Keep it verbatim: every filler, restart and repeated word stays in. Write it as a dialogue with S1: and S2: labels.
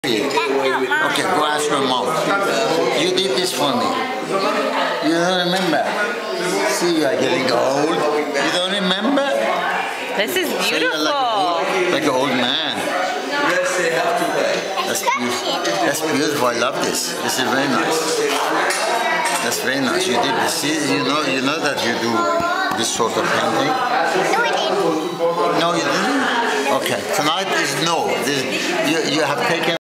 S1: Okay, go ask your mom. You did this for me. You don't remember? See, you are getting old. You don't remember?
S2: This is beautiful.
S1: So you're like, old, like an old man. That's beautiful. That's beautiful. I love this. This is very nice. That's very nice. You did this. See, you know, you know that you do this sort of painting.
S3: No, I didn't.
S1: No, you didn't. Okay. Tonight is no. This, you you have taken.